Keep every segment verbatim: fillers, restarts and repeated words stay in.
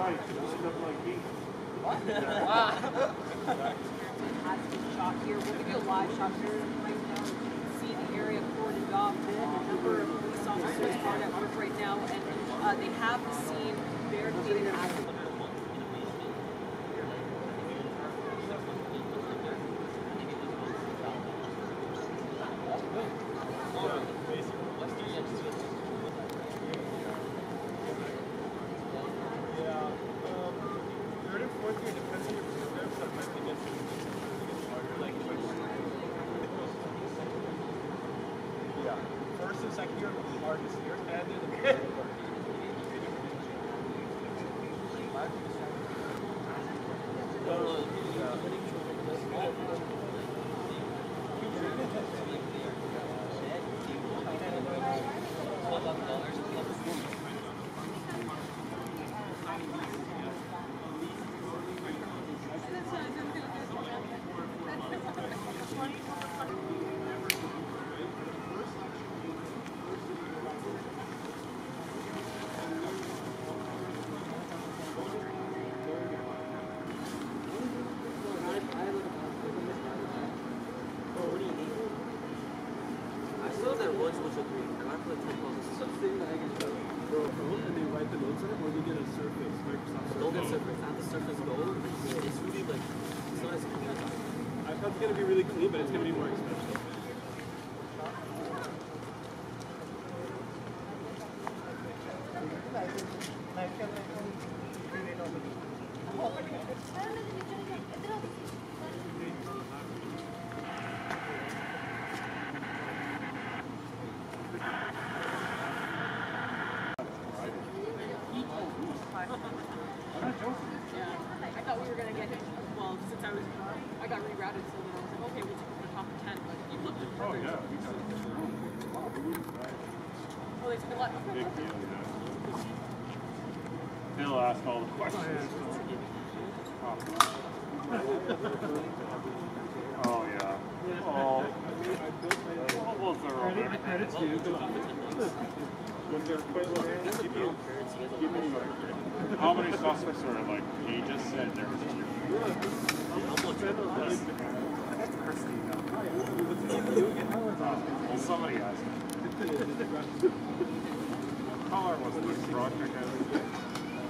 right. Just look like me. What? Wow. Has been shot here. We'll give you a live shot here right now. You can see the area cordoned off. A number of police officers are at work right now, and uh, they have the scene barricaded at the First and second year are the hardest years, and they're the best. It's going to be really clean, but it's going to be more expensive. I thought we were going to get him. Well, since I was, I got rerouted, so then I was like, okay, we'll take him to top ten, but you flipped it. Oh, yeah. Oh, they took a lot. Okay. Big deal, yeah. They'll ask all the questions. Oh, yeah. Oh. What was the rubber? Credits to you. How many suspects are like he just said there was well, somebody asked me. How hard was it? Project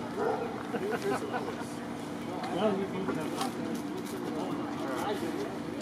I